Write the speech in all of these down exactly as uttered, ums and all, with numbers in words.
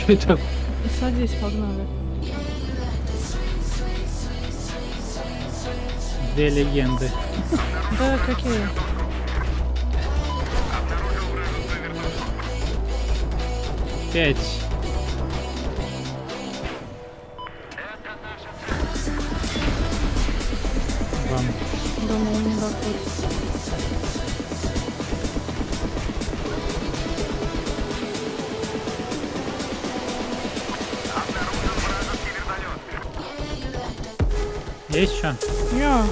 Что это? Садись, погнали. Две легенды. Да, какие? Пять. Вам. Думал, не доходит. Есть что? Я.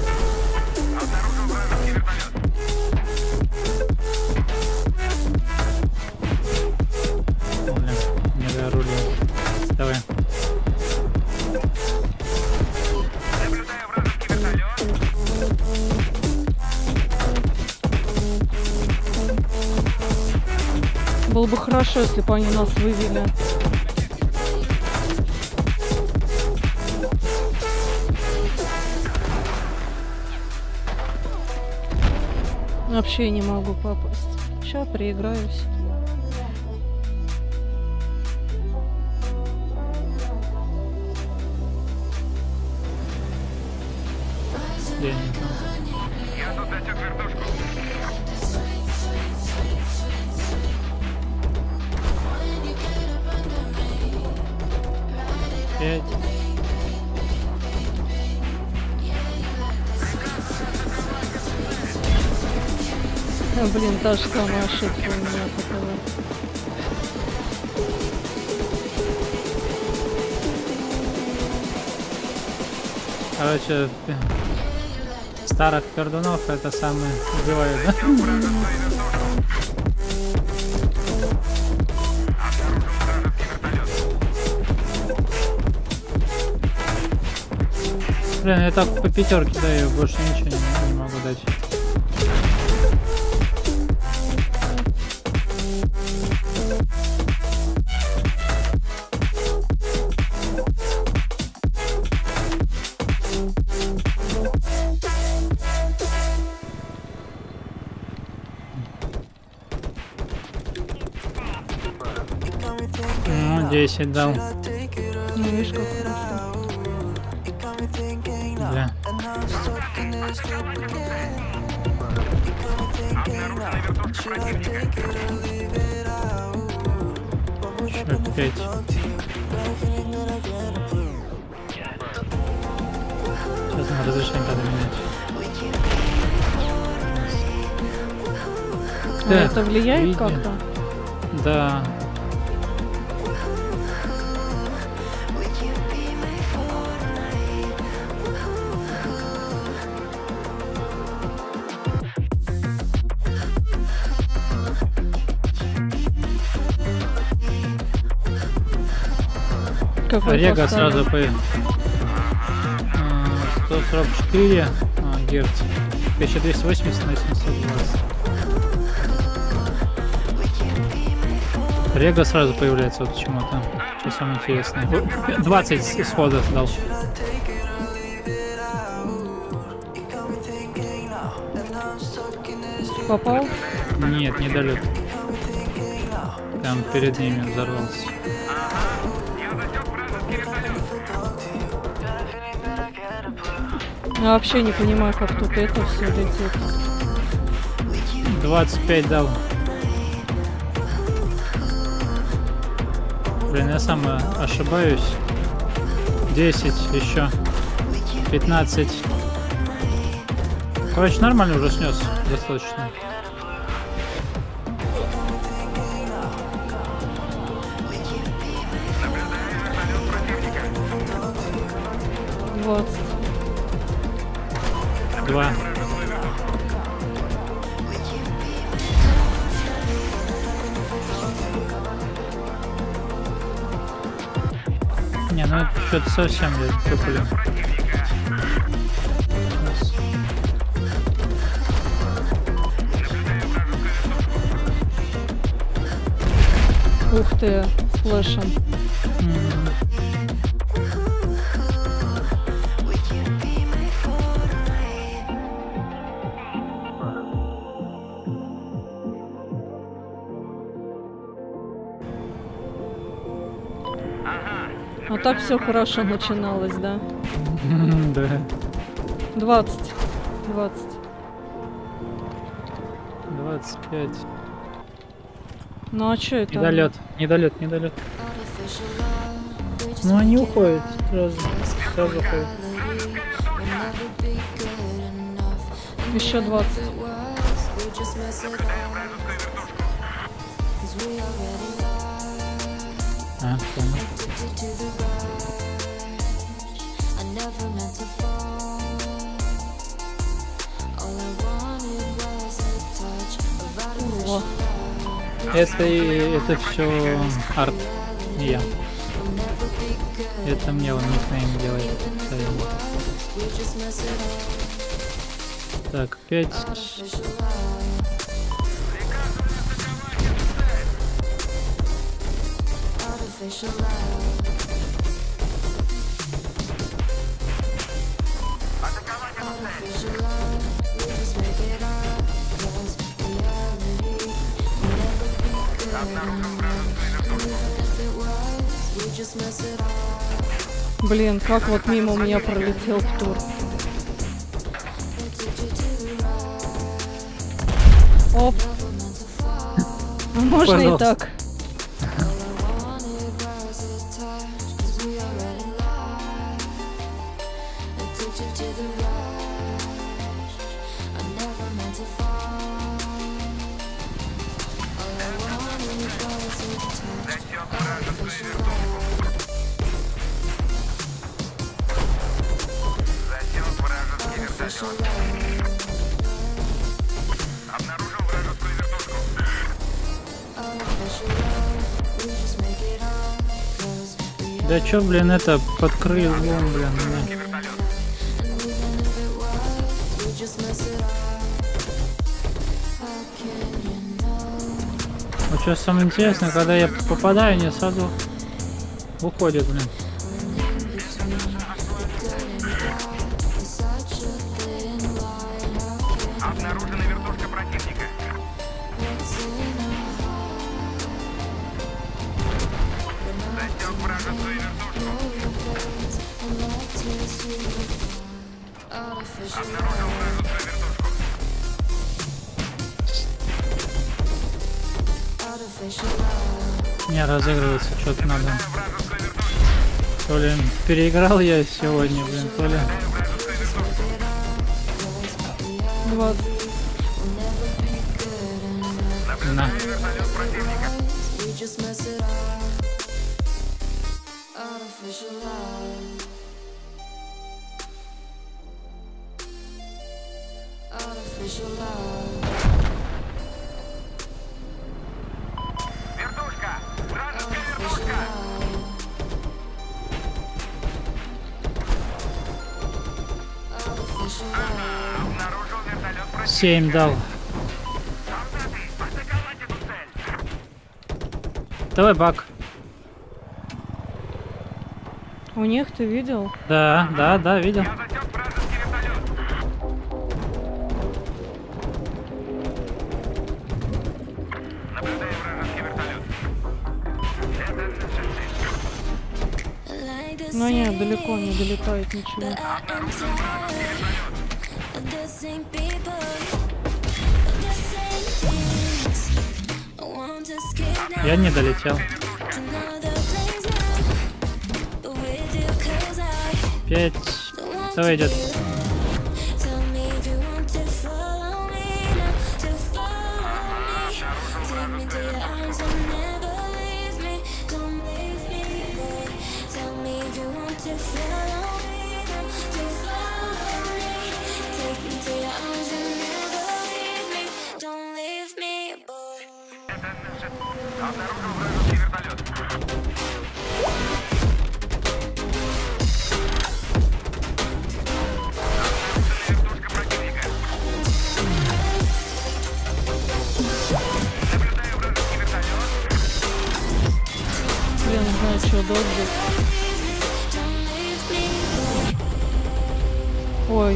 Блин, не дорулил. Давай. Было бы хорошо, если бы они нас вывели. Вообще не могу попасть. Сейчас проиграюсь. Я не знаю. Я тут засек вертушку. Пять. А, блин, та же самая ошибка у меня такая. Короче, старых пердунов это самое убивают, да? Блин, я так по пятерке даю, больше ничего не, не могу дать. Ну, десять дал. Ну, видишь, как хорошо. Бля. Еще пять. Сейчас на разрешение надо менять. А Да, это влияет видно. как-то? Да. Какой Рега поставили? сразу по сто сорок четыре а, герц. тысяча двести восемьдесят на семьсот двадцать. Рега сразу появляется вот почему-то. Что самое интересное. О, двадцать исходов дал. Попал? Нет, не долет. Там перед ними взорвался. Я вообще не понимаю, как тут это все летит. двадцать пять дал. Блин, я сам ошибаюсь. десять еще. пятнадцать. Короче, нормально уже снес. Достаточно. двадцать. Два. Не, ну это что-то совсем я тупо. Ух ты, с флешем. А так все хорошо начиналось, да? Да. двадцать. двадцать. двадцать пять. Ну а что это? Недолет, недолет, недолет. Ну они уходят сразу. Сразу уходят. Еще двадцать. А, понял. О, Это и это все арт, не я. Это мне он никнейм делает. постоянно. Так, пять. блин, как вот мимо меня пролетел тур. Оп. А можно и Пожалуйста. так. Засек вражеский вертолет. Обнаружил вражескую вертушку. Да чё, блин, это под крылом, блин, мне. Вот сейчас самое интересное, когда я попадаю, они сразу уходят, блин. Обнаружена вертушка противника. Засек вражескую вертушку. Обнаружил вражескую вертушку. Не разыгрывается, что-то надо. Вражескую вертушку. То ли переиграл я сегодня, блин, то ли... Вражескую вертушку. двадцать. На. Вертолет противника. Вертушка! Вражеская вертушка! Обнаружил вертолет противника. Семь дал. Солдаты, атаковать эту цель! Давай бак. У них ты видел? Да, да, да, видел. Я засек вражеский вертолет. Наблюдаю вражеский вертолет. Это наша цель. Но нет, далеко не долетает ничего. Обнаружил вражеский вертолет. Я не долетел. Пять. Давай идет. Обнаружил вражеский вертолет. Вертушка противника. Наблюдаю вражеский вертолет. Я не знаю, что долго. Ой.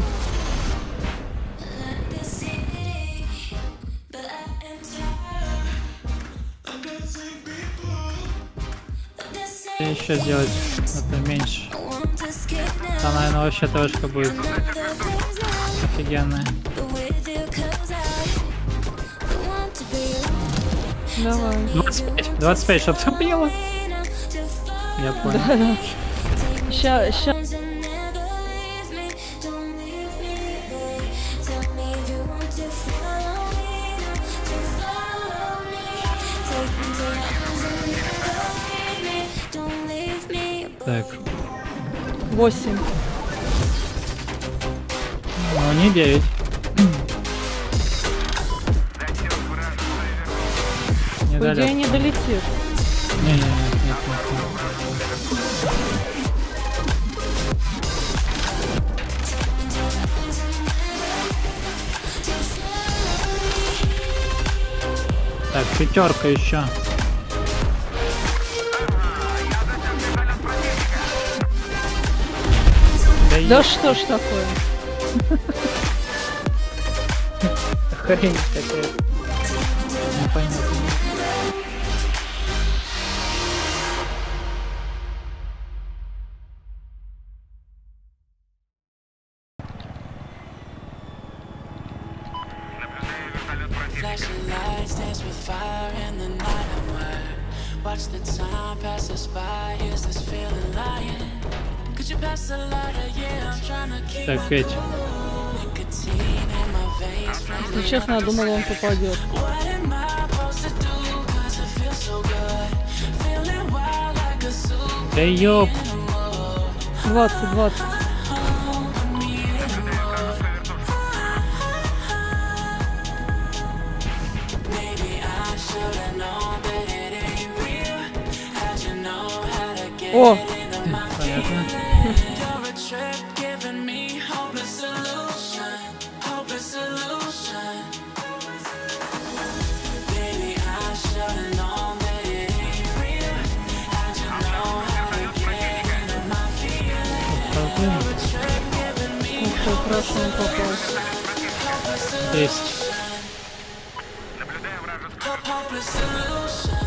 еще сделать это меньше. Там, наверное, вообще трошка будет офигенная. Давай. двадцать пять, двадцать пять, чтоб ты поняла. Я понял. Да, да. Ща, ща. Так, Восемь. ну не девять. Не По идее, далек. не долетит. Не, не, нет, нет, нет, нет. Так, пятерка еще. Да, Да е- что ж такое? хрень какая-то. Непонятно. Flashing lights dance with fire in the night I'm wired. Watch the time pass us by. Is this feeling lying? Could you pass the lighter? Yeah, I'm trying to keep Так, пять. nicotine in my veins. Flame. Если честно, я думала, он попадет. What am I supposed to do? Cause it feels so good. Feeling wild like a super Да ёп. Двадцать, двадцать. Maybe I should've known that it ain't real. How'd you know how to get О, into my Понятно. You're a trip giving me hopeless solution, hopeless solution. Baby, I should've known that it ain't real. How'd you know how to get into my feelings? You're a trip giving me ух ты, хорошо он попал. Есть. hopeless solution.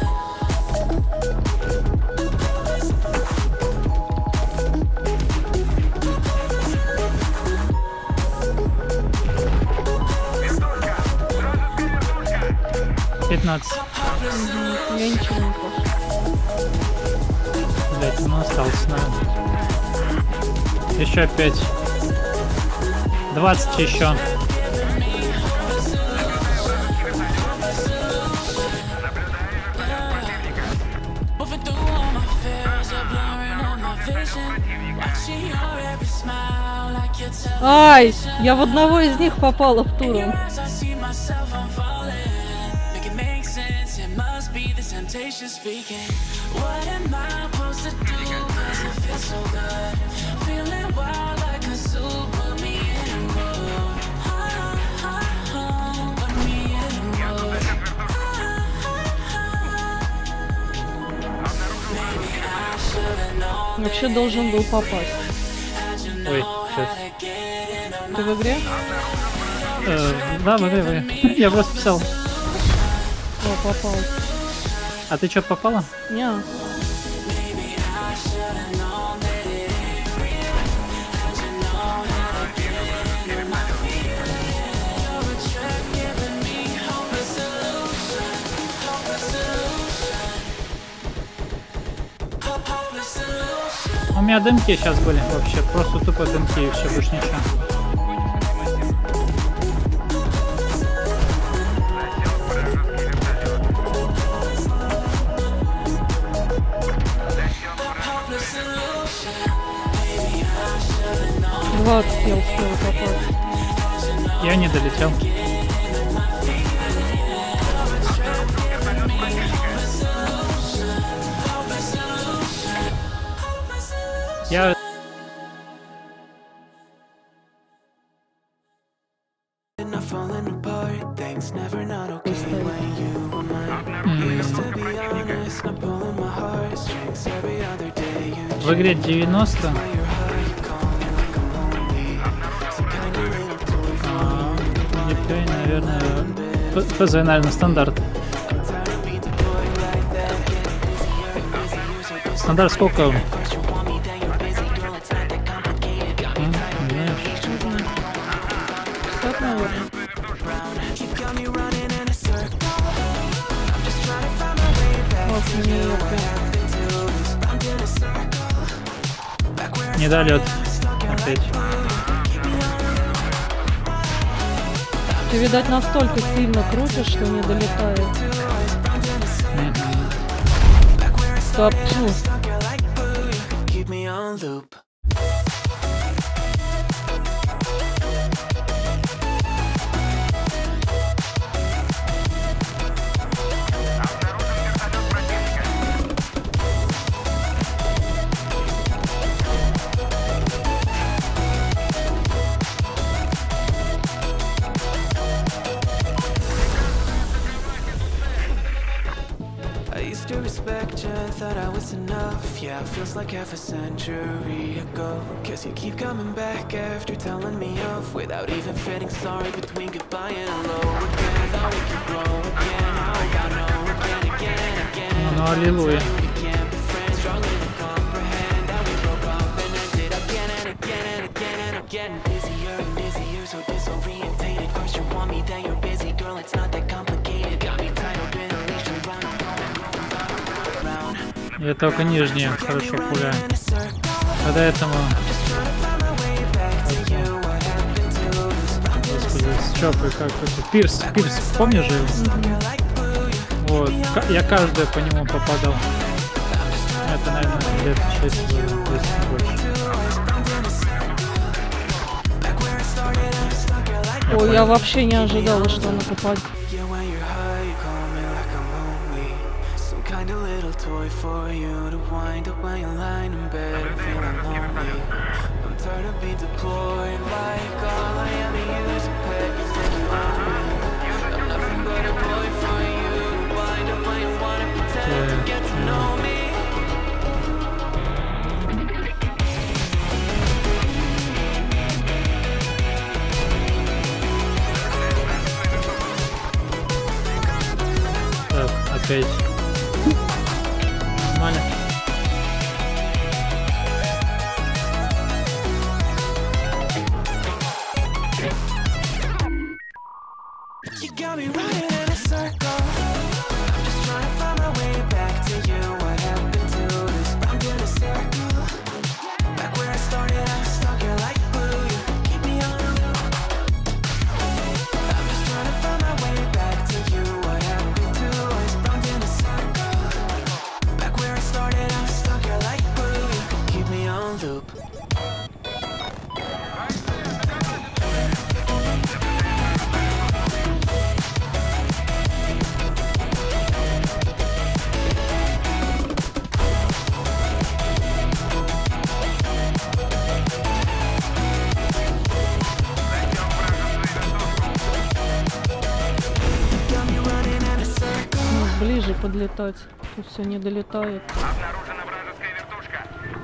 пятнадцать. Я ничего не пошел. Блять, ну остался, наверное. Еще пять. двадцать еще. Moving through all my fears, you're blurring out my vision. Watching your every smile like you're telling Ай, я в одного из них попала в туру. As I see myself, I'm falling. Make it make sense, it must be the temptation speaking. What am I supposed to do? Cause it feels so good. Feeling wild like a zoo, put me in a mood. Ah, ah, ah, put me in a mood. Maybe I should've known Вообще должен был попасть. Ой, сейчас. Ты в игре? Э, да, в игре, в игре. Я просто писал. О, попал. А ты что, попала? Не. У меня дымки сейчас были вообще. Просто тупо дымки и все, больше ничего. двадцать я успела попасть. Я не долетел. Я... Falling apart, things never not okay when you were mine. Used to be honest, not pulling my heartstrings every other day. You В игре девяносто. your heart, call me like I'm lonely. Some kind of little toy for А, Геймплей, наверное... П- ПЗ, наверное, стандарт. Краснодар сколько? М, знаешь? пятьдесят, наверное. Вот мне её прям. Недолет. Опять. Ты, видать, настолько сильно крутишь, что не долетает. Мгм. Стоп. Фу. Keep me on loop. I used to respect you, thought I was enough. Yeah, it feels like half a century ago. Guess you keep coming back after telling me off, without even feeling sorry between goodbye and hello again. Thought we could grow again, how about no again, again, again. Ну, ну, аллилуйя. We can't be friends, struggling to comprehend how we broke up and ended again and again and again and again. Busier and busier, so disorientated. First you want me, then you're busy, girl, it's not that complicated. Got me tied up in a leash and round and round and round and round. Я только нижние хорошо пуляю. А до этого... Господи, с Чопой как это... Пирс, Пирс, помнишь же его? Вот, ка- я каждый по нему попадал. Это, наверное, лет шесть десять больше. Ой, я вообще не ожидала, что она попадет. Yeah, when you're high, you call me like I'm lonely. Some kind of little toy for you to wind up when you're lying in bed and feeling lonely. I'm tired of being deployed like all I am is a pet. You think you own me. I'm nothing but a boy for you to wind up when you wanna pretend to get to know me. Так, опять. Нормально. You got me running in a circle. I'm just trying to find my way back to you. What happened to this? I'm in a circle. Back where I started, I was stuck here like glue. You keep me on a loop. I'm just trying to find my way back to you. What happened to us? I'm in a circle. Back where I started, I was stuck here like glue. You keep me on loop. Got me running in a circle. Ну, ближе подлетать. Тут все не долетает. Обнаружена вражеская вертушка.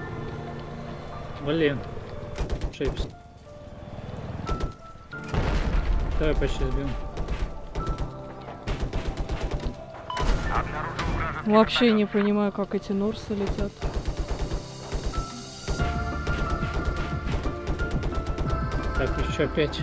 Блин. Шейпс. Давай почти сбил. Обнаружил вражеский Вообще не понимаю, как эти норсы летят. Так, еще пять.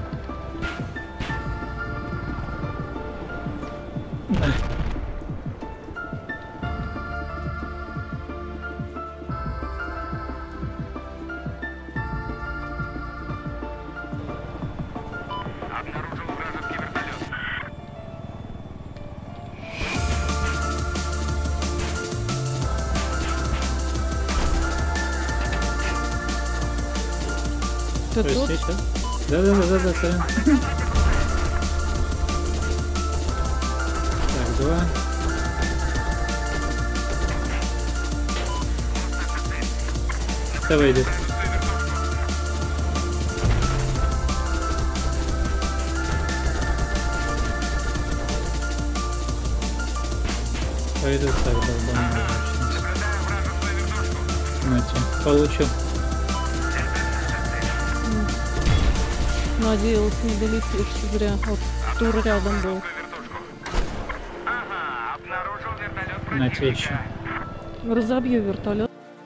Обнаружил вражеский вертолет. Ты тут? Здесь, да? Да, да, да, да, да, да. Так, два. Давай, иди. Пойду так долбану. Нате, получил. Надеялась, не долетишь. Зря. Вот тур рядом был. Ага, обнаружил вертолет Нате еще. Разобью вертолет.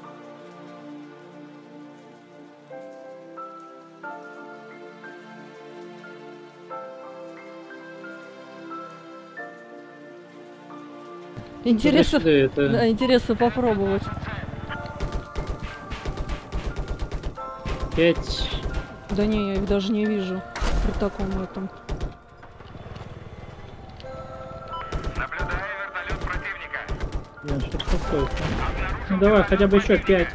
Интересно, Сюда, это... да, интересно попробовать. Пять. Да не, я их даже не вижу при таком этом. Наблюдаю вертолет противника. Блин, что такое? Ну давай, хотя бы еще пять.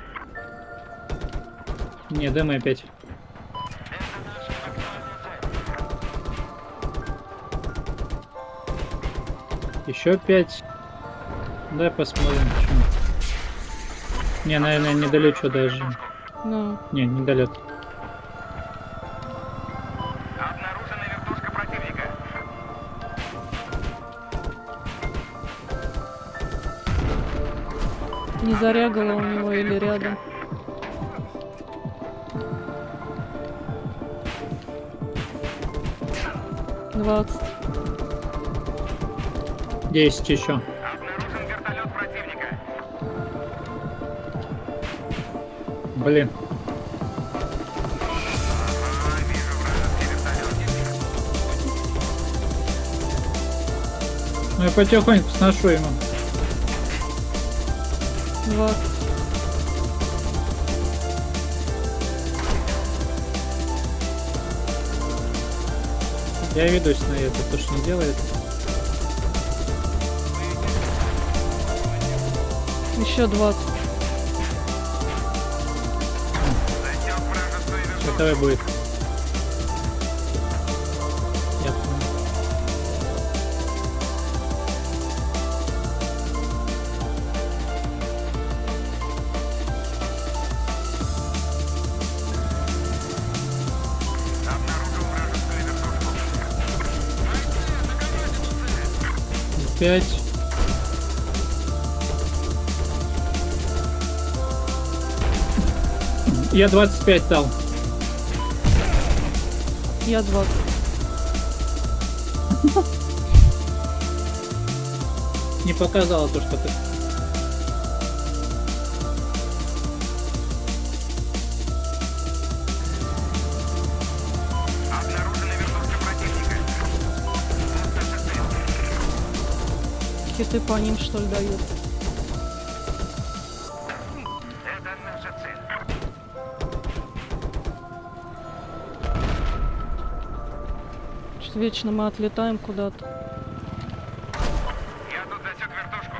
Не, ДМ опять. Еще пять. Давай посмотрим. Почему. Не, наверное, не долечу даже. Ну, Не, не долет. Обнаружена вертушка противника. не зарягало у него или рядом. Двадцать. Десять еще. Обнаружен вертолет противника. Блин. А, вижу вражеский вертолет. Ну я потихоньку сношу ему. Двадцать. Я ведусь на это, то что не делает. Еще двадцать. Засек вражескую вертушку. Этого будет. Я понял. Обнаружил вражескую вертушку. Пять. Я двадцать пять дал. Я двадцать. Не показала то, что ты. Обнаружена вертушка противника. Хиты по ним что ли дают? Это наша цель. Что-то вечно мы отлетаем куда-то. Я тут засек вертушку.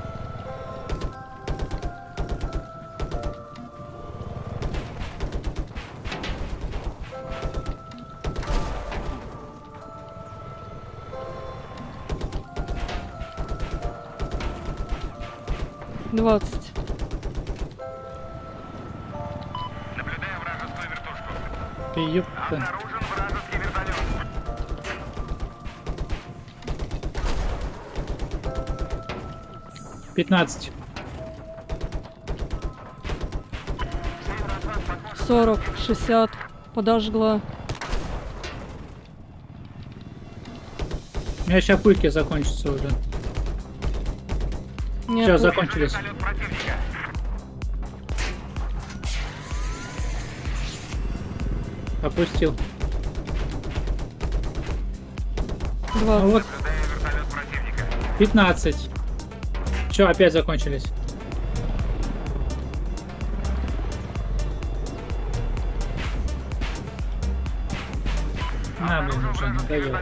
Двадцать. Наблюдаю вражескую вертушку. Ты ёпта. Обнаружен вражеский вертолет. пятнадцать. Сорок. Шестьдесят. Подожгла. У меня сейчас пульки закончатся уже. Нет. Все, закончились. Вертолет противника. Опустил. Ну двадцать. вот, Наблюдаю вертолет противника. пятнадцать. Все, опять закончились. А, блин, уже надоело.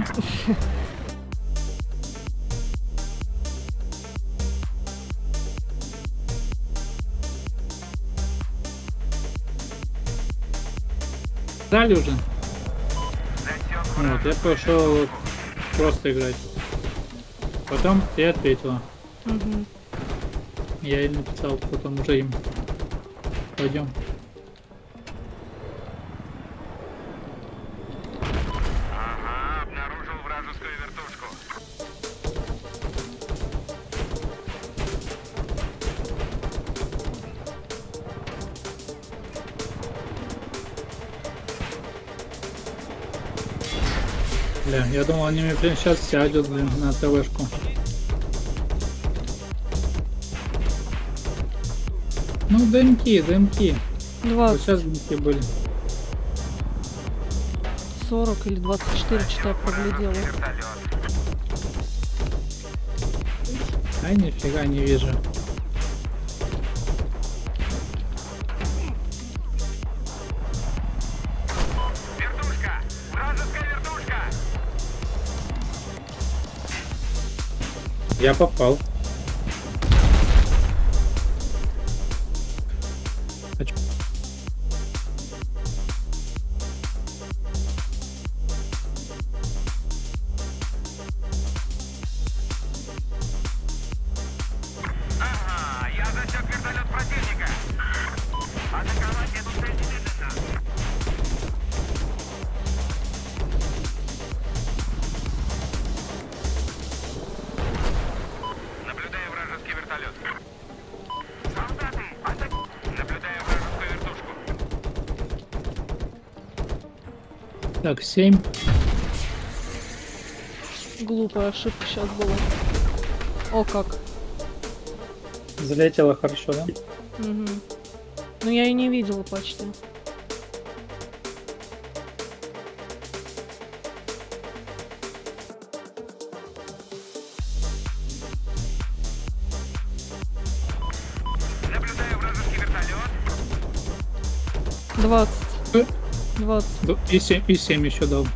Дали уже? Засек Вот, я пошел просто играть. Потом ты ответила. Угу. Я ей написал, потом уже им. Пойдем. Ага, обнаружил вражескую вертушку. Бля, я думал, они мне прям сейчас сядут, блин, на ТВшку. Ну, дымки, дымки. Вот двадцать. сейчас дымки были. сорок или двадцать четыре, что-то я проглядела. Вертолет. А нифига не вижу. Вертушка! Вражеская вертушка! Я попал. А чё? Ага, я засек вертолет противника. Атаковать эту цель немедленно. Наблюдаю вражеский вертолет. Солдаты, атаку! Наблюдаю вражескую вертушку. Так, семь. Глупая ошибка сейчас была. О, как. Залетело хорошо, да? Угу. Ну я и не видела почти. Наблюдаю вражеский вертолет. двадцать. двадцать. Д- И семь, и семь еще дал.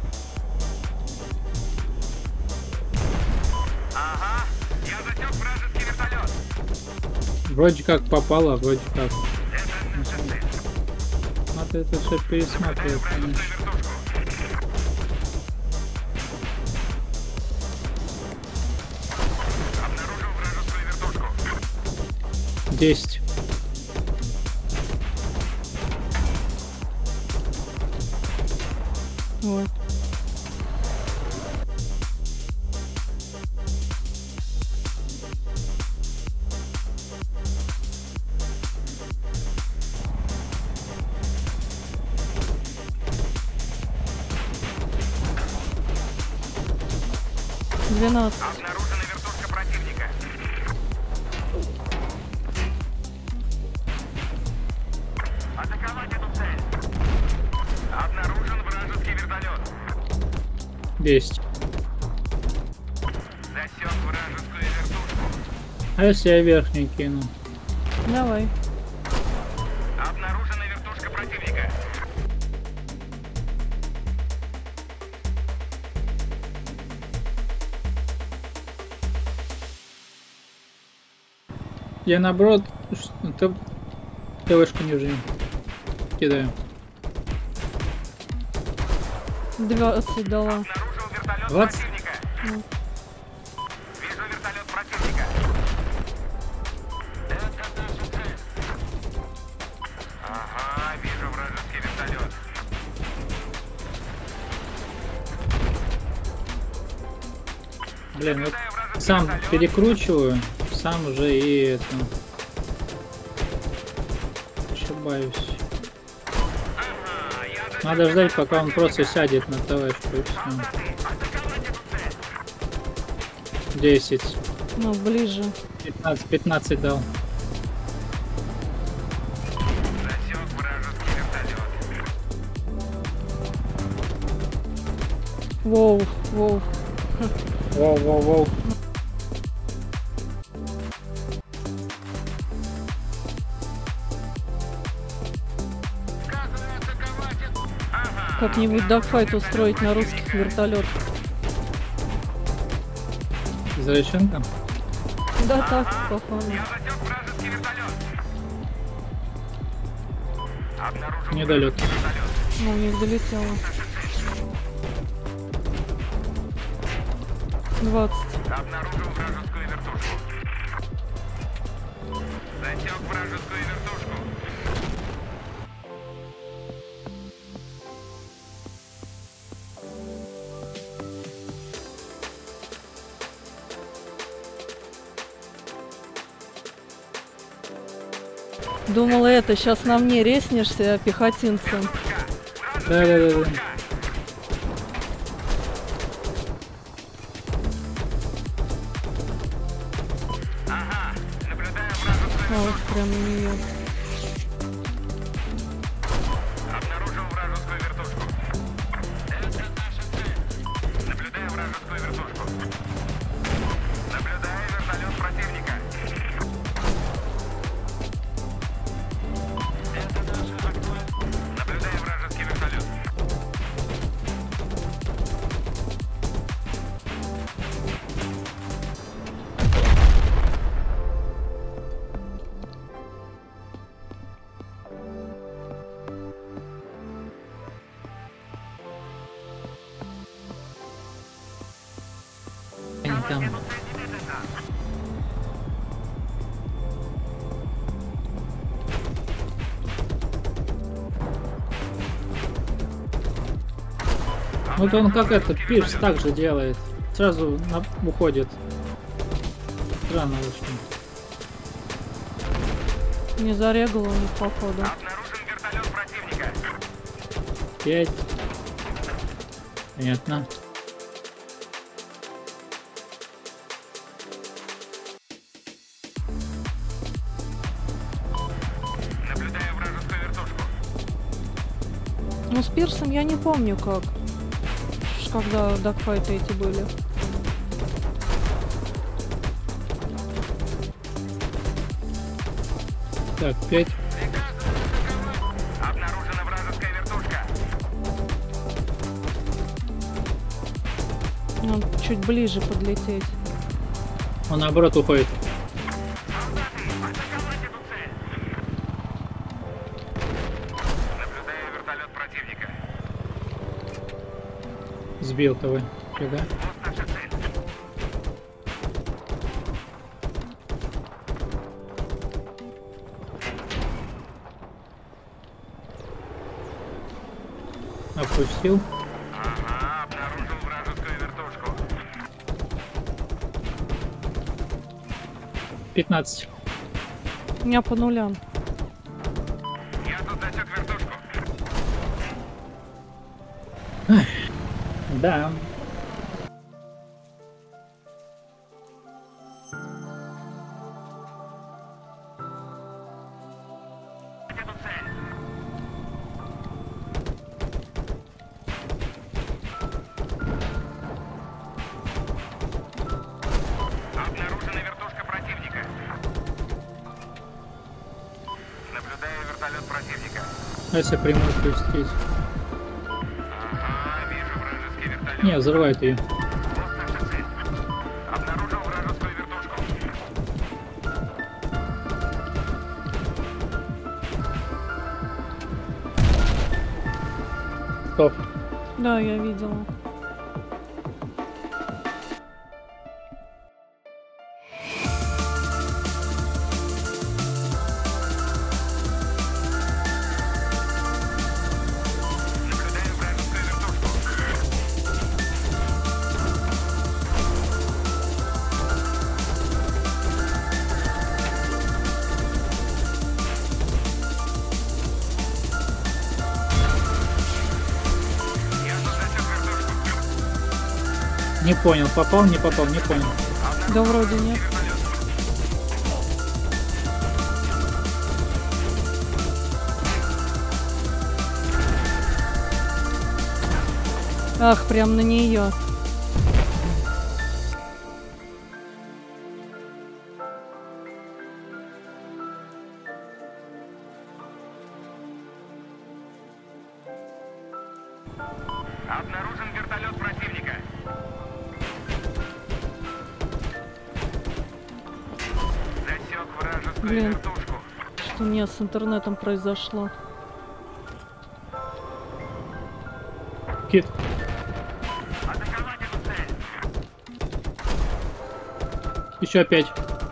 Ага, я засек вражеский вертолет. Вроде как попало, вроде как. Это наша цель. Надо это все пересматривать, Вражескую конечно. вертушку. Обнаружил вражескую вертушку. десять. Ой. двенадцать. Обнаружена вертушка противника. Атаковать эту цель. Обнаружен вражеский вертолет. десять. Засек вражескую вертушку. А если я верхний кину? Давай. Обнаружена вертушка противника. Я наоборот, ш- ты ТВшку не жми. Кидаю. двадцать дала. Обнаружил вертолет двадцать? противника. Ну. Вижу вертолет противника. Это наша цель. Ага, вижу вражеский вертолет. Блин, вот Наблюдаю вражеский сам вертолет. перекручиваю, сам уже и это... Ошибаюсь. Ага, я засек Надо ждать, вертолет пока он противника. просто сядет на ТВшку и все. Солдаты, атаковать эту цель. десять. Ну, ближе. пятнадцать, пятнадцать дал. Засек вражеский вертолет. Воу, воу. Воу, воу, воу. Сказано атаковать эту. Ага. Как-нибудь дагфайт устроить на русских вертолетах. Зареченко? Да так, по фану. Я засек вражеский вертолет. Обнаружил Недолет. вражеский вертолет. Ну, у них долетело. двадцать. Обнаружил вражескую вертушку. Засек вражескую вертушку. Думала, это сейчас на мне резнешься пехотинцем. Да, да, да, да. Ага, наблюдаю вражескую А вот прям на нее. Обнаружил вражескую вертушку. Это наша цель. Наблюдаю вражескую вертушку. Наблюдаю вертолет противника. там. Вот он как это, Пирс так же делает. Сразу на... уходит. Странно очень. Не зарегал у них, походу. Обнаружен вертолет противника. Пять. Понятно. Наблюдаю вражескую вертушку. Ну, с Пирсом я не помню как. Ш- Когда дагфайты эти были. Так, пять. Обнаружена вражеская вертушка. Ну, чуть ближе подлететь. Он наоборот уходит. Солдаты, атаковать эту цель. Наблюдаю вертолет противника. Сбил того. Фига. Вот наша цель. Опустил. Ага, обнаружил вражескую вертушку. пятнадцать. У меня по нулям. Я тут засек вертушку. Да. Эту цель. Обнаружена вертушка противника. Наблюдаю вертолет противника. А если прямой пустить? Ага, вижу вражеский вертолет. Не, взрывает ее. Вот наша цель. Обнаружил вражескую вертушку. Стоп. Да, я видела. Наблюдаю вражескую вертушку. Я тут засек вертушку. Не понял, попал, не попал, не понял. Да вроде нет. Ах, прям на нее. Обнаружен вертолет противника. Засек вражескую Блин. вертушку. Что у меня с интернетом произошло? Кит. Атаковать эту цель. Еще пять.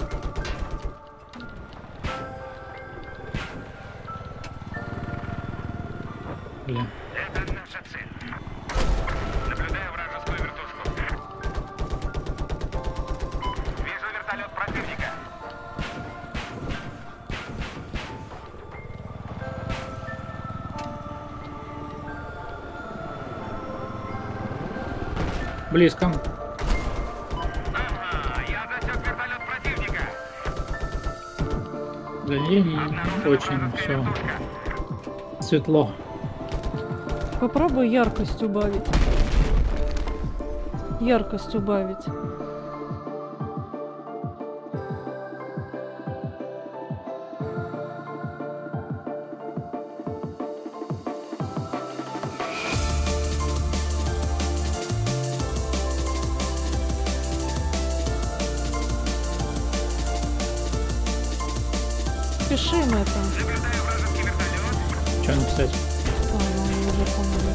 Блин. Это наша цель. Наблюдаю вражескую вертушку. Вижу вертолет противника. Близко. Ага, я засек вертолет противника. Да не, не Обнаружена очень вражеская все вертушка. светло. Попробуй яркость убавить. Яркость убавить. Пиши им это. Наблюдаю вражеский вертолет. Что написать? А, ну, они уже поняли.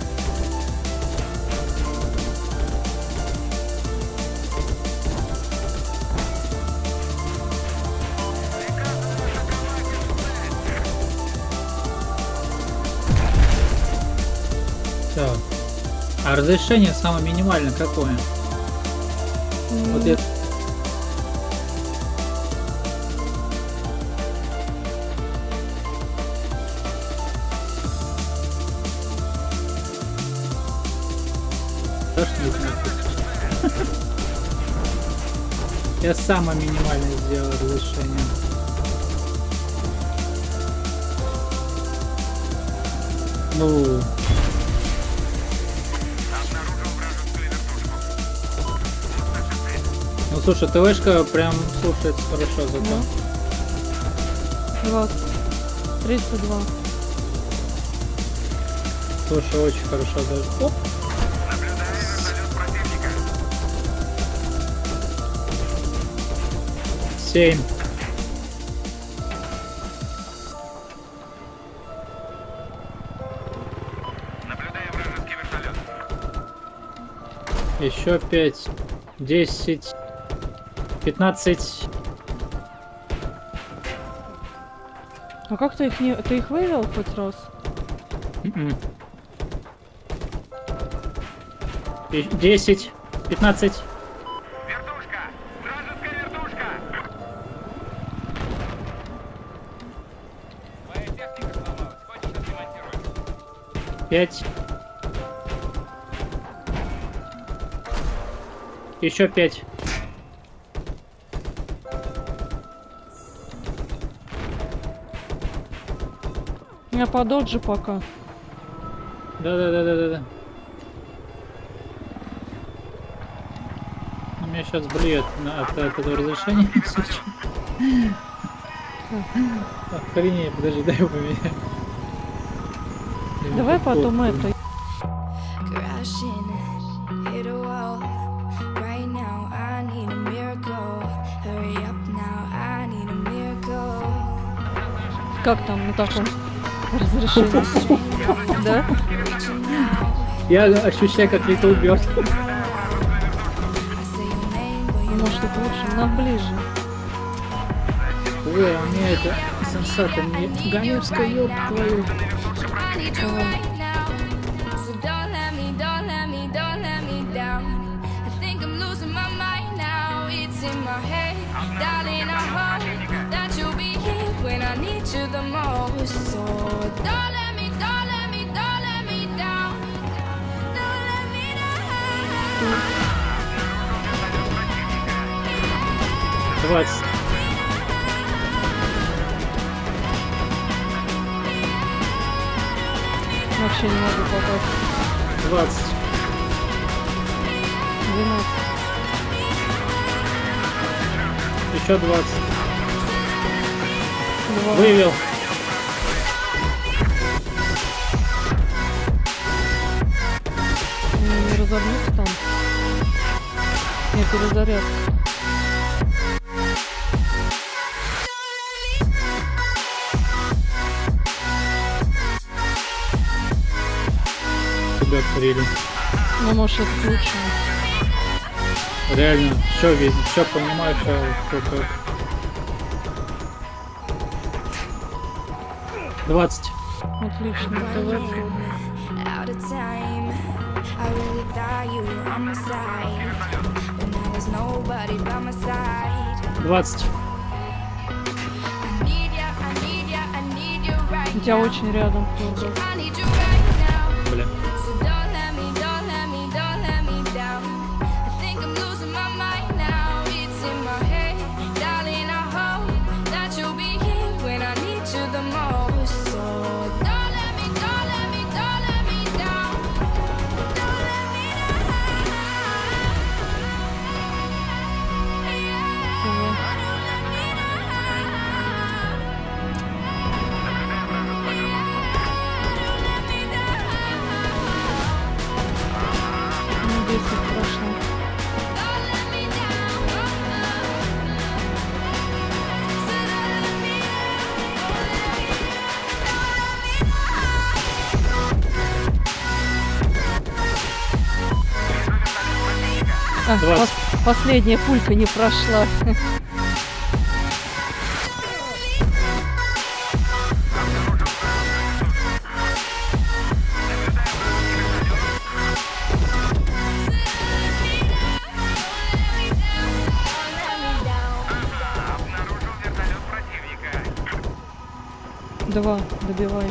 Так. А разрешение самое минимальное какое? М, Вот это. Страшно ведь написано. Я самое минимальное сделал разрешение. Ну, Обнаружил вражескую вертушку. ну слушай, ТВшка прям слушается хорошо зато. Да. двадцать. тридцать два. Слушай, очень хорошо даже. Оп. Наблюдаю вертолет противника. семь. Наблюдаю вражеский вертолет. Еще пять. десять. пятнадцать. А как ты их не... Ты их вывел хоть раз? М-м. И- десять. пятнадцать. Вертушка! Вражеская вертушка! Моя техника сломалась. Хочешь отремонтировать? пять. Еще пять. Я по доджи пока. Да-да-да-да-да. У меня сейчас блюет на, от, от этого разрешения. Охренеть, подожди, дай поменять. Давай потом это. Crashing, hit a wall. Right now, I need a miracle. Hurry up now, I need a miracle. Как там на таком разрешении? Да? Я ощущаю, как Little Bird. I say your name, but you Может, это лучше? Нам ближе. Ой, а мне это сенсата не ганевская, ёб твою. I need you right now. So don't let me, don't let me, don't let me down. I think I'm losing my mind now. It's in my head, darling. I hope that you'll be here when I need you the most. So don't let me, don't let me, don't let me down. Don't let me down. двадцать. Вообще не могу попасть. двадцать. двенадцать. Еще двадцать. два. Вывел. Не, не разобьются там. Нет, перезаряд. Ребят, рели. Ну, может, это к лучшему. Реально, все видно, все понимаю, все как. двадцать. Отлично. Running out of time. I really thought you were on my side, but now there's nobody by my side. двадцать. I need ya, I need ya, I need you right У тебя now. очень рядом кто-то. I need you right now. Бля. So don't let me, don't let me, don't let me down. I think I'm losing my mind now. It's in my head, darling. I hope that you'll be here when I need you the most. So don't let me, don't let me, don't let me down. Don't let me down. Yeah. Ого. Don't let me down. Don't let me down. Ну, десять прошло. Don't let me down. So don't let me А, двадцать. пос- последняя пулька не прошла. Два, добивай.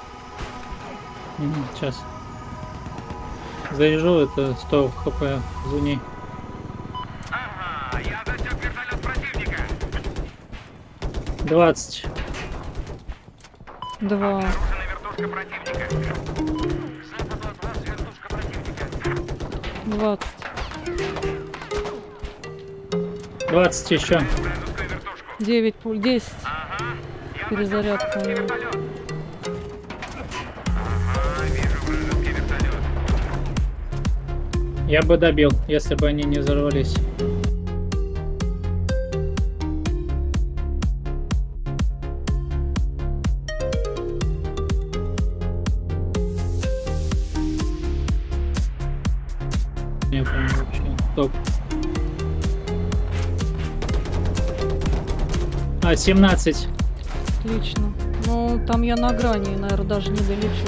Мгм, сейчас. Заряжу, это сто хп. Извини. Ага, я засек вертолет противника. двадцать. Два. Обнаружена вертушка противника. К западу от вас вертушка противника. Двадцать. двадцать еще. Вражескую вертушку. Девять пуль. Десять. Ага. Я Перезарядка. засек вражеский вертолет. Ага, вижу вражеский вертолет. Я бы добил, если бы они не взорвались. Не прям вообще топ. А, семнадцать. Отлично. Ну, там я на грани, наверное, даже не долечу.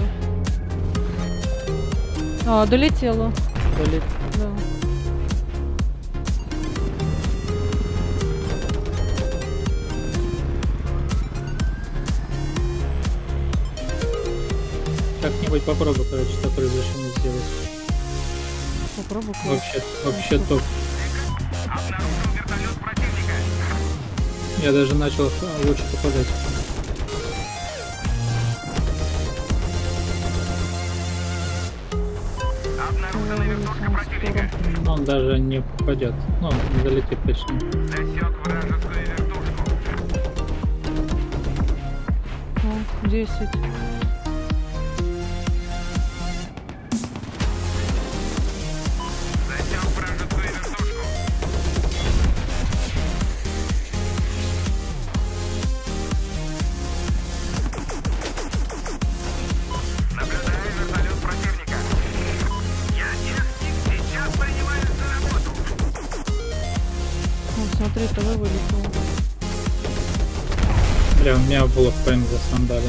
А, долетела. Долет. Да. Как-нибудь попробуй, короче, такое разрешение сделать. Попробуй. Вообще, вообще топ. Обнаружен вертолет противника. Я даже начал лучше попадать. Обнаружена вертушка противника. Но он даже не попадет. Ну, не долетит точно. Засек вражескую вертушку. Ну, десять. Засек вражескую вертушку. Наблюдаю вертолет противника. Я техник, сейчас принимаюсь за работу. Ну, смотри, ТВ вылетело. Бля, у меня было в ПМ засандален.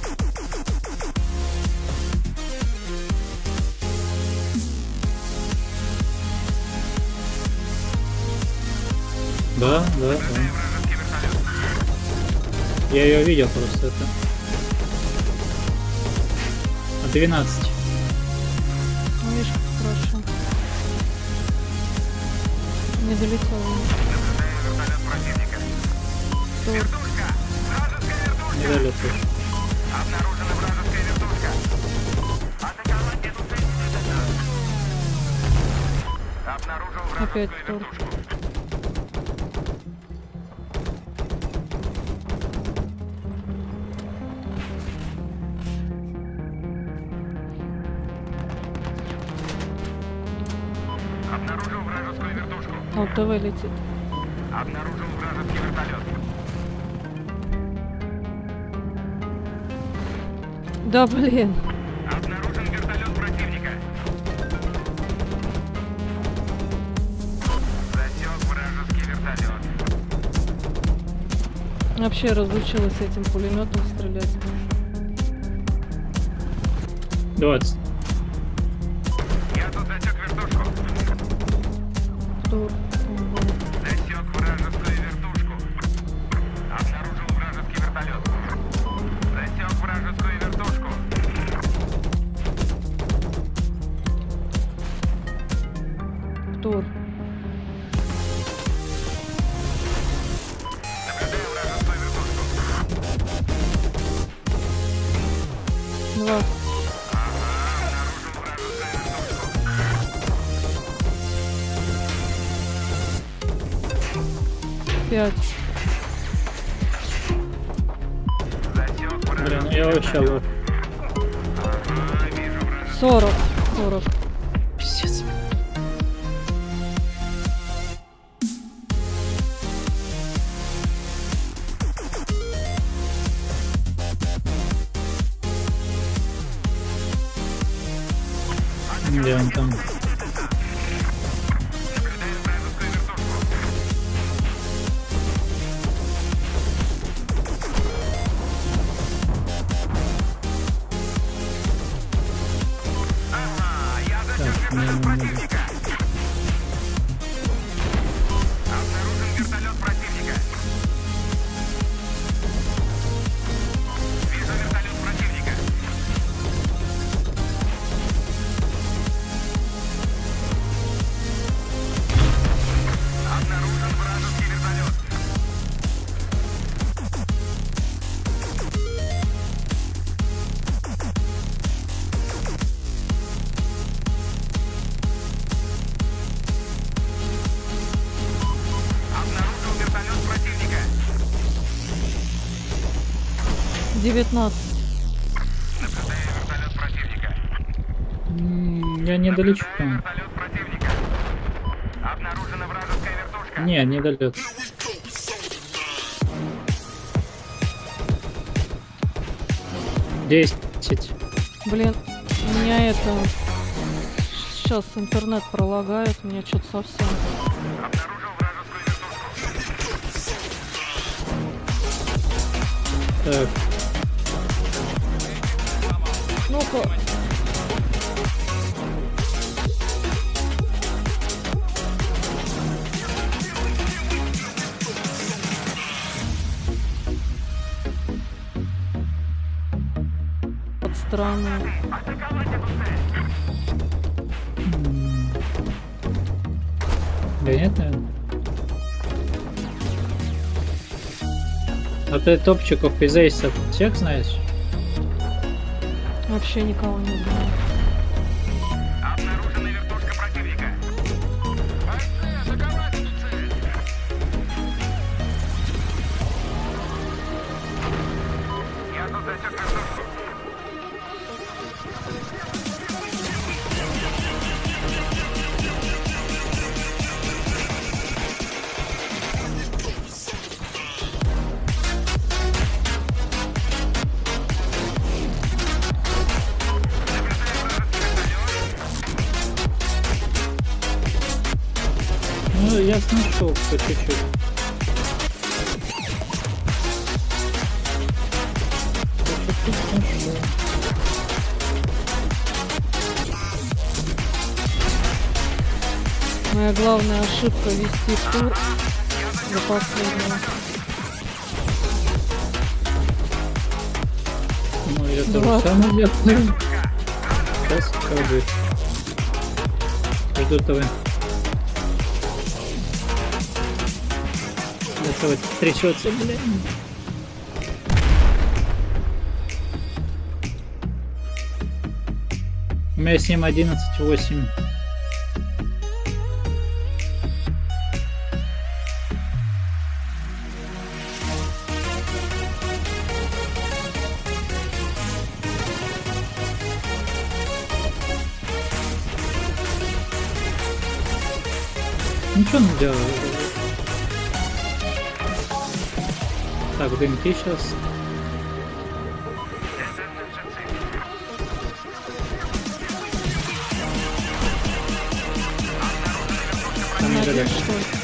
Да, да, да. Вражеский вертолет. Я ее видел просто это. двенадцать. Ну, видишь, как хорошо. Не долетело. Наблюдаю вертолет противника. Тур. Вертушка! Вражеская вертушка! Не долетел. Обнаружена вражеская вертушка. Атаковать эту цель немедленно. Обнаружил Опять вражескую тур. вертушку. Обнаружил вражескую вертушку. А, ТВ летит. Обнаружил вражеский вертолет. Да, блин. Обнаружен вертолет противника. Засек вражеский вертолет. Вообще разучилась этим пулеметом стрелять. двадцать. Я тут засек вертушку. Тур. Ого. Засек вражескую вертушку. Обнаружил вражеский вертолет. Засек вражескую вертушку. Тур. Наблюдаю вражескую вертушку. Два. Обнаружил вражескую вертушку. Пять. Засек Бля, ну вражеский я вообще лох. Ага, вижу вражеский. Сорок. Сорок. Пиздец. Где он там? Наблюдаю вражескую вертушку. Ага, я засек Так, не, вертолет не, не. противника. Обнаружен вертолет противника. Вижу девятнадцать. Наблюдаю вертолет противника. М, Я не долечу к нему. Вертолет противника. Обнаружена вражеская вертушка. Не, не долет. Десять. Блин, у меня это... Сейчас интернет пролагает, у меня что-то совсем... Обнаружил вражескую вертушку. Так, Ну-ка. От страны. м, да нет, наверное. А ты топчиков из Эйса всех знаешь? Вообще никого не знаю. Обнаружена вертушка противника. Бойцы, атаковать эту цель. Я тут засек вертушку. Ну, я нашел по чуть-чуть. По чуть-чуть нашел. Моя главная ошибка вести тур до последнего. Ну, я тоже двадцать. самое делаю. Сейчас пробую. Жду ТВ. Это трясется, блин. У меня с ним одиннадцать восемь. Ничего не делаю. Так, дымки сейчас. Там не Один, дали. что ли?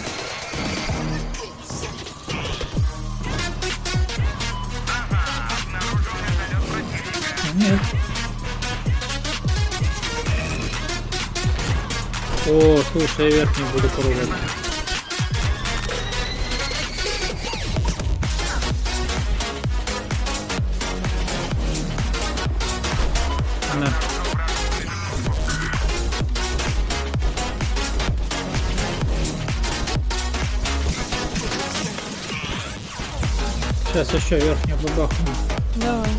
Нет. О, слушай, я верхний буду пробовать. На. Сейчас еще верхнюю бабахну. Давай.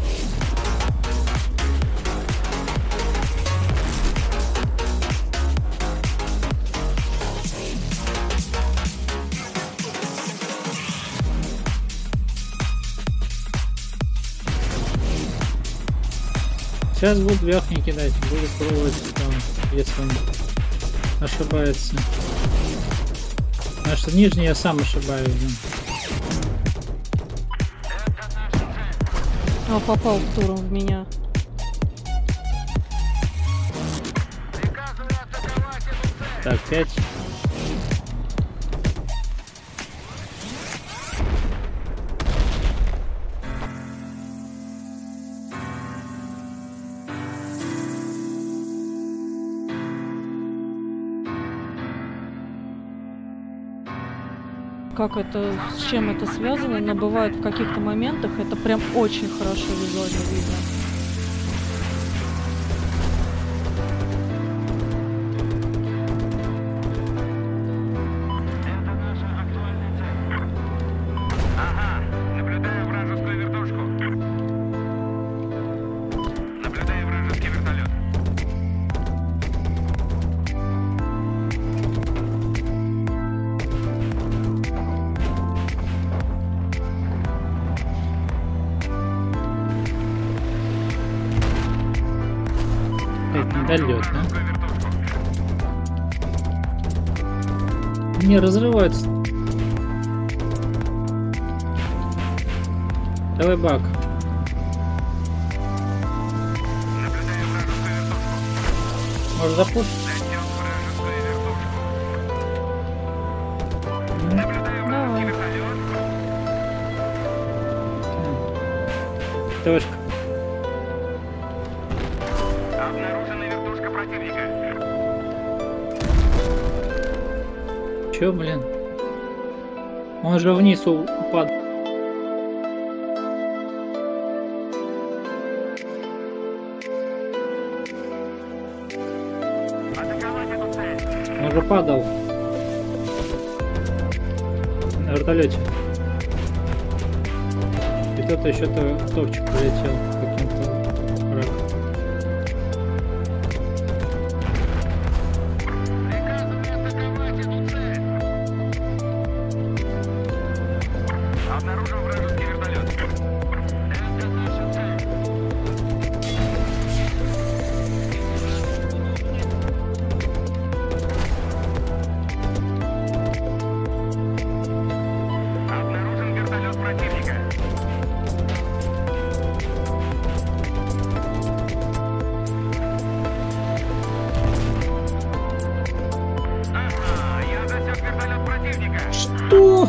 Сейчас буду верхний кидать, буду пробовать там, если он ошибается. Потому что нижний я сам ошибаюсь. Да. А, попал в туром в меня. Так, пять. Как это, с чем это связано, но бывает в каких-то моментах это прям очень хорошо визуально видно. Это наша актуальная цель. Ага, наблюдаю вражескую вертушку. Наблюдаю вражеский вертолет. этот недолет, да? Не разрываются. Давай бак. Может запушить? Давай. Точка. Обнаружена вертушка противника. Чё, блин? Он же вниз упал. Атаковать эту цель. Он же падал. На вертолете. И кто-то еще то топчик полетел каким-то раком. Обнаружен вражеский вертолет. Это наша цель. Обнаружен вертолет противника. Ага, я засек вертолет противника. Что?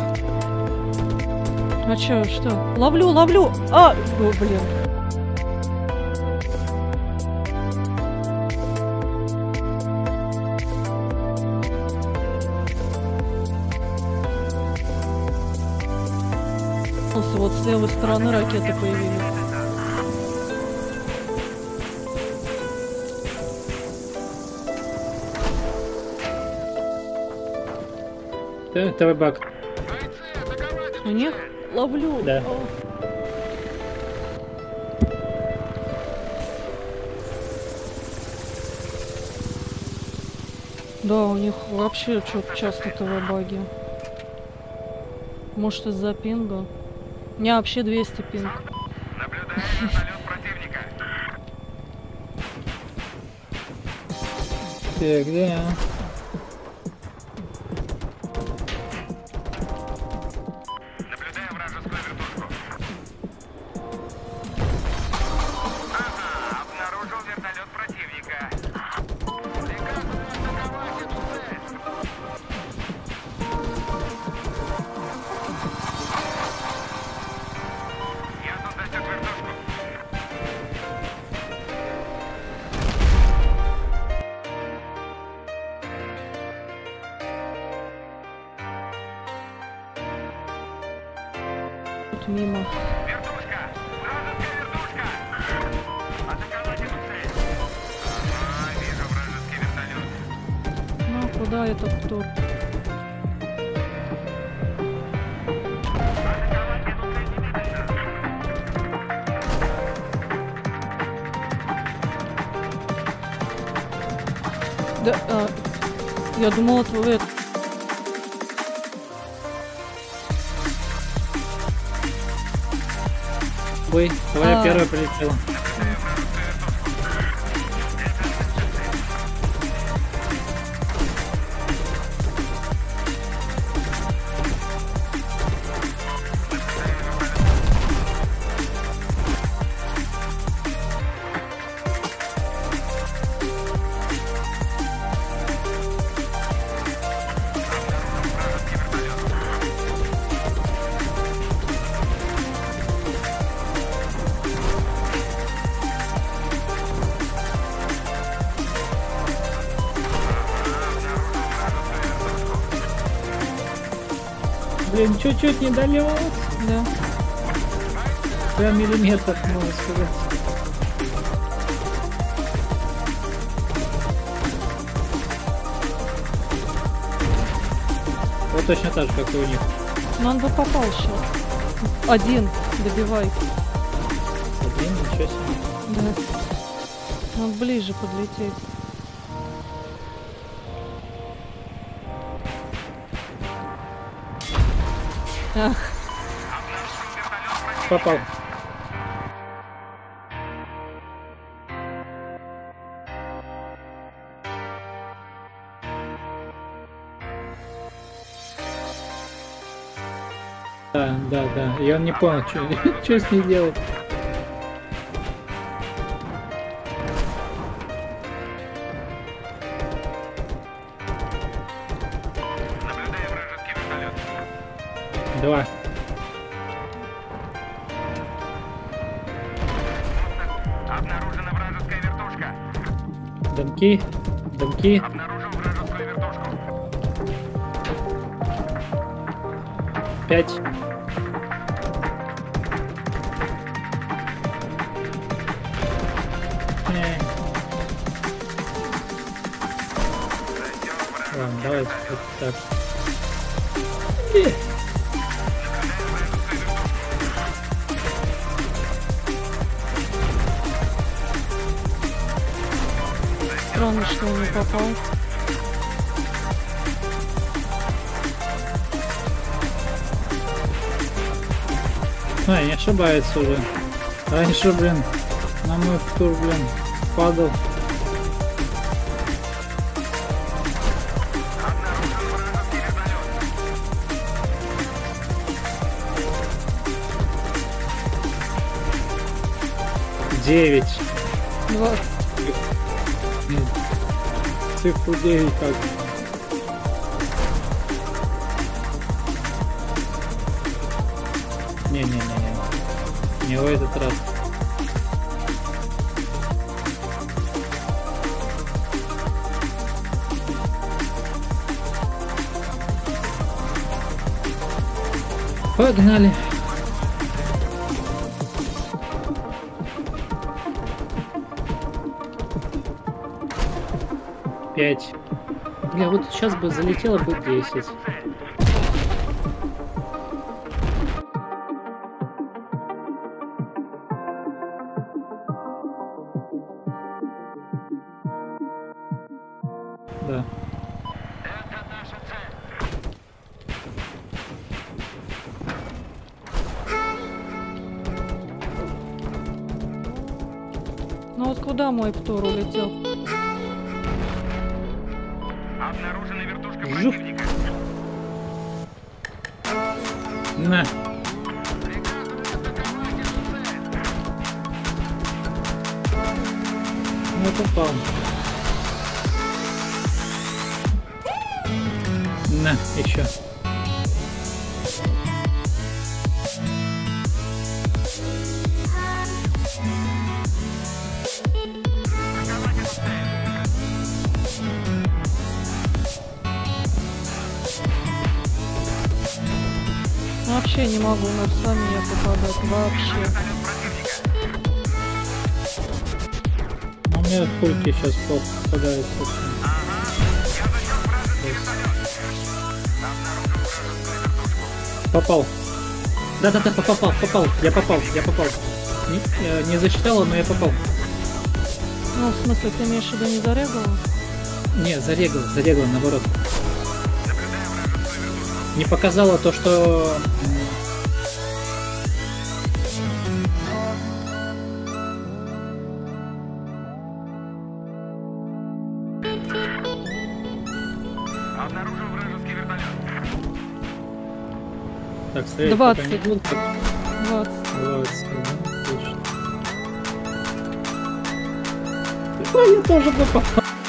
А чё, что? Ловлю, ловлю! А! О, блин. Вот с левой стороны ракеты появились. Да, давай бак. У них ловлю. Да. О. Да, у них вообще что-то часто ТВ баги. Может из-за пинга? У меня вообще двести пинг. Наблюдаю вертолет противника. Ты где? Наблюдаю вражескую вертушку. Ага, обнаружил вертолет противника. Приказываю атаковать эту цель. Я тут засек вертушку. Тут мимо. Вертушка! Вражеская вертушка! Атаковать эту цель. Ага, вижу вражеский вертолет. Ну, куда этот тур? Атаковать эту цель немедленно. Да, а, я думала, твой... Ой, твоя А. первая прилетела. Блин, чуть-чуть не долет. Да. Прям миллиметр, можно сказать. Вот точно так же, как и у них. Но он бы попал сейчас. Один. Добивай. Один, ничего себе. Да. Надо ближе подлететь. Ах, Попал. Да, да, да. И он не понял, что с ней делать. Наблюдаю вражеский вертолет. Два. Обнаружена вражеская вертушка. Дымки. Дымки. Обнаружил вражескую вертушку. Пять. Э. Ладно, давай вот так. Э. Странно, что он не попал. А, не ошибается уже. Раньше, блин, на мой тур, блин, падал. Девять. двадцать. Цифру девять как. Не-не-не-не. Не в этот раз. Погнали. Пять. Бля, вот сейчас бы залетело бы десять. Да. Это наша цель. Ну вот куда мой птор улетел? Обнаружена вертушка Жух. противника. На. Ну, попал. На, еще. Вообще не могу на слоне попадать. Вообще. Ну, у меня пульки сейчас плохо попадают. Попал. Да-да-да, попал, попал. Я попал, я попал. Не, э, не засчитала, но я попал. Ну, в смысле, ты имеешь в виду не зарегал? Не, зарегал, зарегал, наоборот. Не показала то, что... Обнаружил вражеский вертолет. Так, стрелять двадцать. пока не буду. двадцать. двадцать, да, точно. А, я тоже попал.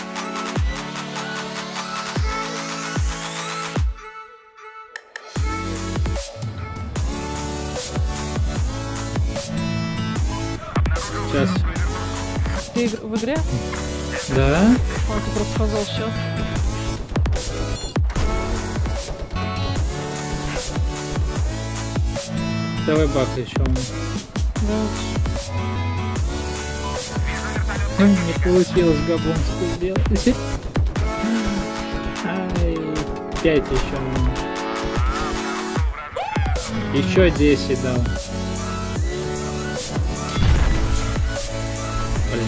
Сейчас. Ты игр- в игре? Да. А, ты просто сказал сейчас. Давай бак еще. Да. Не получилось габонскую сделать. Ай, пять еще. Еще десять дал. Блин.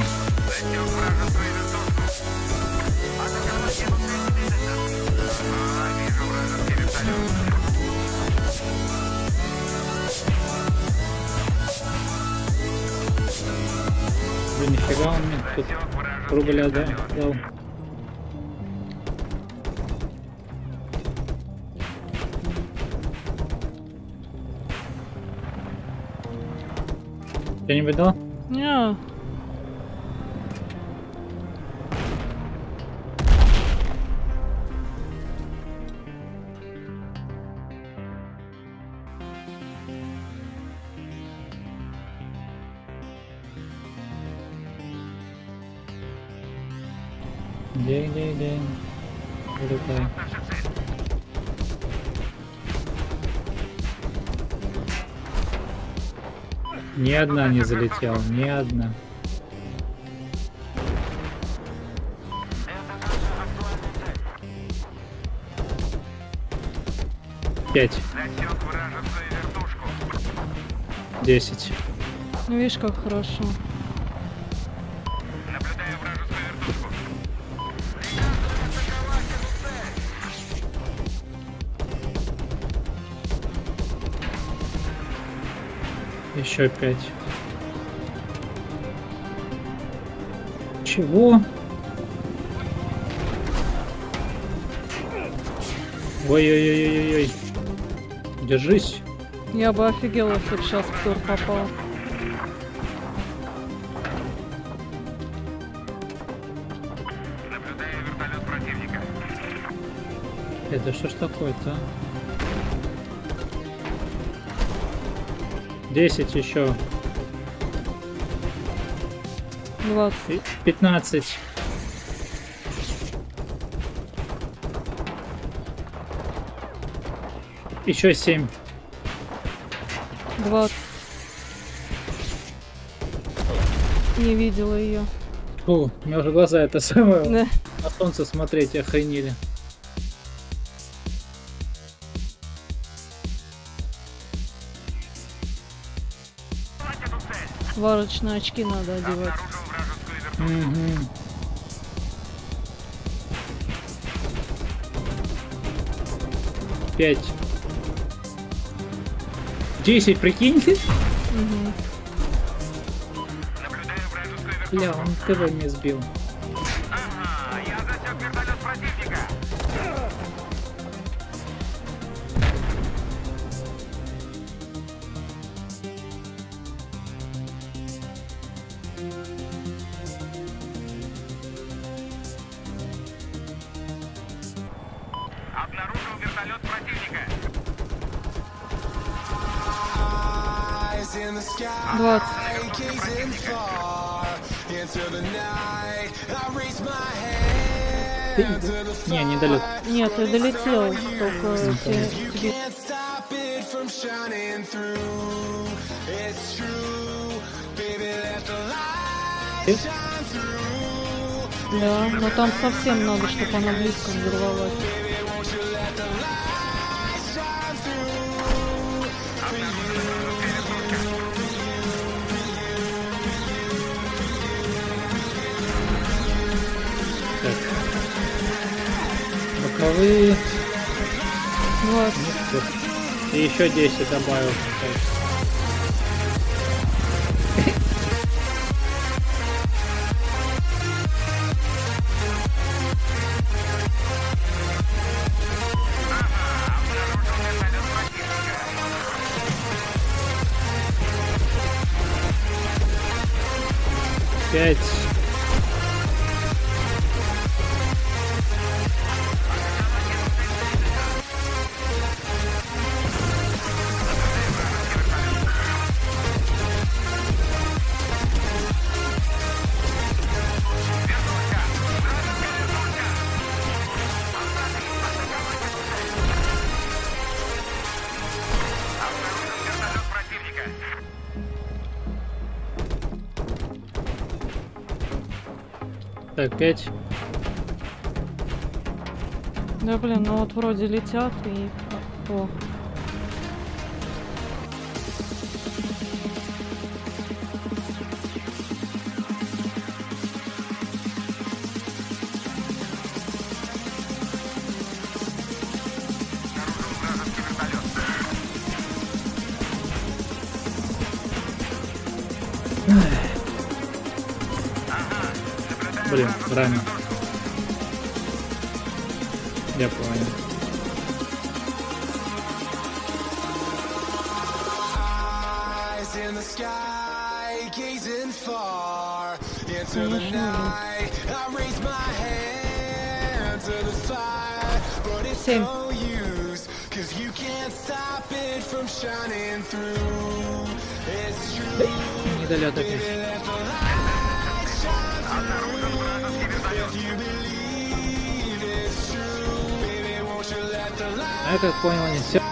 Блин, нифига он мне тут рубля, да, дал. Что-нибудь дал? Не. День, день, день. Вылетай. Ни одна не залетела, ни одна. Пять. Засек вражескую вертушку. Десять. Ну, видишь, как хорошо. Наблюдаю вражескую вертушку. Еще пять. Чего? Ой-ой-ой-ой-ой. Держись. Я бы офигела, если бы сейчас в тур попал. Наблюдаю вертолет противника. Это что ж такое-то? а? Десять еще. двадцать. Пи- Пятнадцать. Еще семь. двадцать. Не видела ее. Фу, у меня уже глаза это самое. Да. На солнце смотреть охренели. Сварочные очки надо одевать. Обнаружил вражескую вертушку. Угу. Пять. Десять, прикинь? Угу. Наблюдаю вражескую вертушку. Бля, он ТВ не сбил. Ага, я засек вертолет противника. Обнаружил вертолет противника. двадцать. Не, не долет. Нет, ты долетел. Только те- тебе... Да, но там совсем надо, чтобы она близко взорвалась. Так. Боковые. двадцать. И еще десять добавил. Так. Пять. Так, пять. Да блин, ну вот вроде летят и... О. Блин, рано. Я понял. In the sky, Семь. Недолет опять. А я как понял, не все.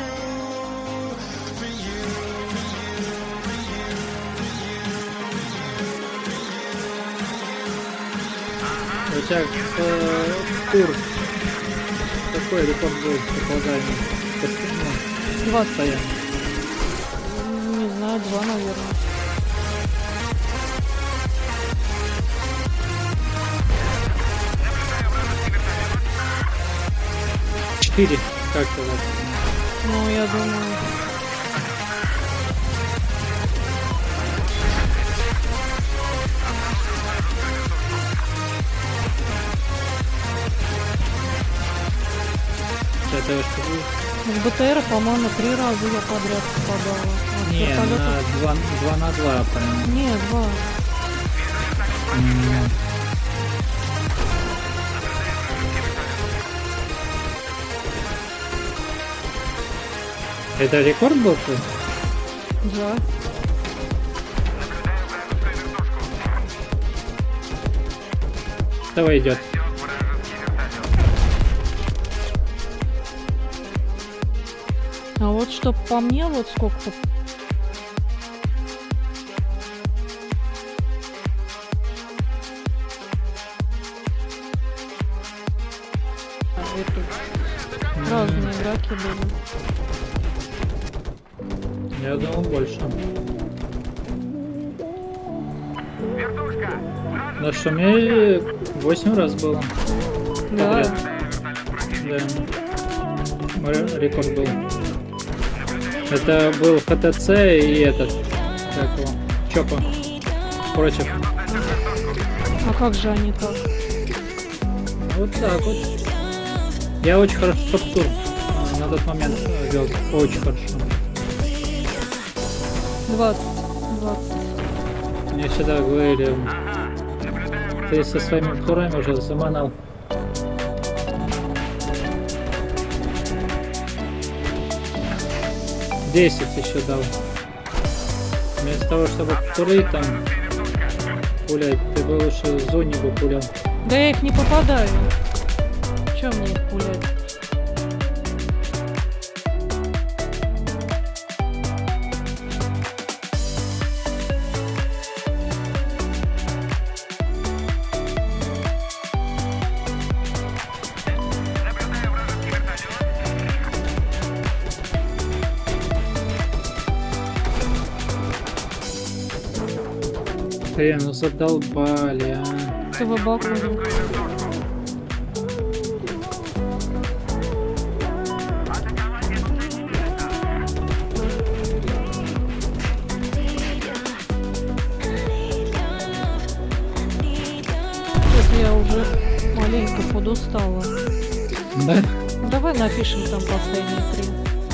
У тебя э, тур какой рекорд был попадания? Два. Постоянно. Не знаю, два, наверное. Четыре. Как то вот? Ну, я думаю... Это я скажу. В БТР, по-моему, три раза я подряд попадала. А в Не, вертолётах- на два, два на два, прям. Не, два. М. Это рекорд был? Ты? Да. Давай идет. А вот что по мне, вот сколько-то... А, это разные игроки были. Я думал больше. На шуме восемь раз было. Да. Подряд. Да. Мой рекорд был. Это был ХТЦ и этот, как его, Чопа против. А как же они так? Вот так вот. Я очень хорошо топ-тур на тот момент вел. Очень хорошо. двадцать. двадцать. Мне всегда говорили, ты со своими турами уже заманал. десять еще дал. Вместо того, чтобы туры там пулять, ты бы лучше в зоне бы пулял. Да я их не попадаю. Чем мне их пулять? Блин, ну задолбали, а. Ты в бак уже. Сейчас я уже маленько подустала. Да? Давай напишем там последние три.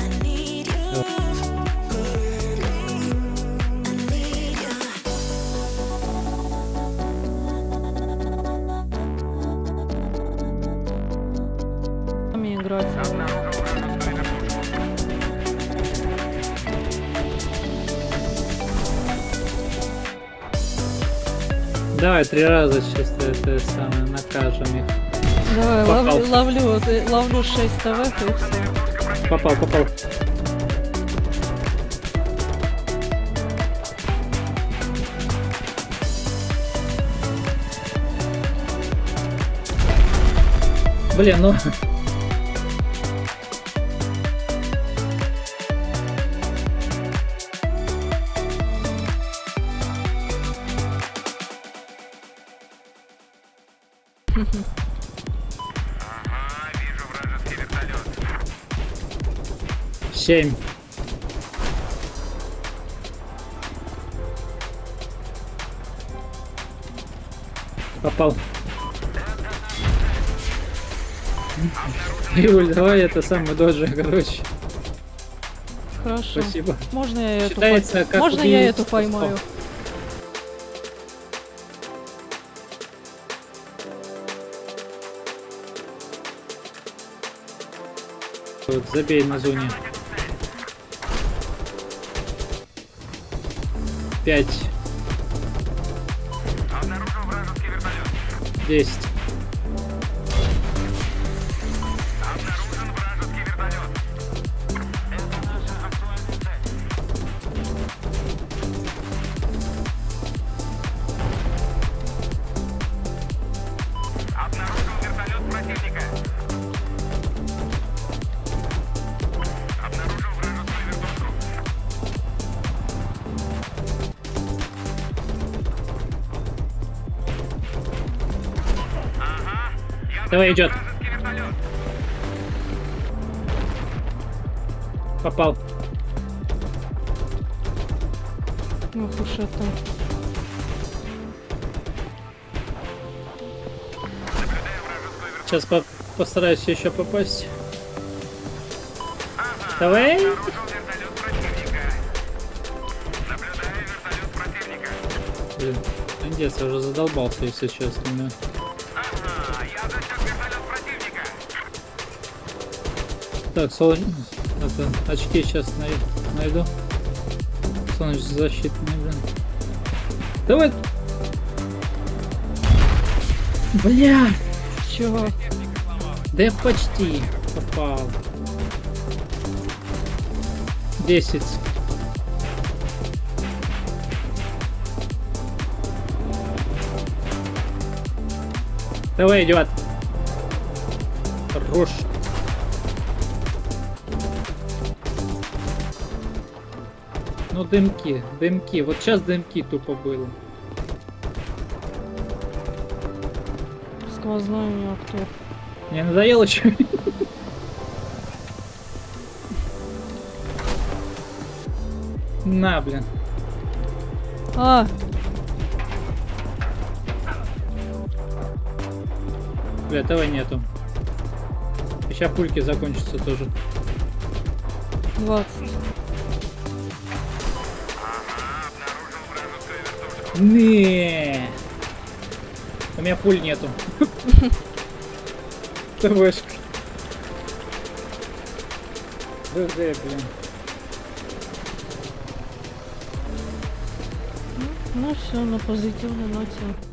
Сами играть. Давай три раза чисто это самое накажем их. Давай, Попал. ловлю, ловлю, э, ловлю шесть ТВ и все. Попал, попал. Блин, ну. Ага, вижу вражеский вертолет. Семь. Попал. Юль, давай это самое доджи, короче. Хорошо. Спасибо. Можно я эту, Считается, пой- как Можно я убийство. эту поймаю? вот, забей на зоне. Пять. Обнаружил вражеский вертолет. Десять. Обнаружен вражеский вертолет. Это наша актуальная цель. Обнаружил вертолет противника. Обнаружил вражескую вертушку. Ага. Я Давай, идет. вражеский вертолет. Попал. Ох уж это. Наблюдаю вражескую вертушку. Сейчас по постараюсь еще попасть. Ага. Давай. Обнаружил вертолет противника. Наблюдаю вертолет противника. Блин, пиздец, я уже задолбался, если честно. Да. Ага, я засек вертолет противника. Так, солнце... Это, очки сейчас най... найду. Солнечнозащитные, блин. Давай! Бля! Чего? Да я почти попал. Десять. Давай, идет. Хорош. Ну, дымки, дымки. Вот сейчас дымки тупо было. Сквозной у меня кто? Не надоело еще? На, блин. А! Бля, этого нету. Сейчас пульки закончатся тоже. двадцать. Ага, обнаружил вражескую вертушку. Не. У меня пуль нету. ТВшка. ДЗ, блин. Ну все, на позитивной ноте.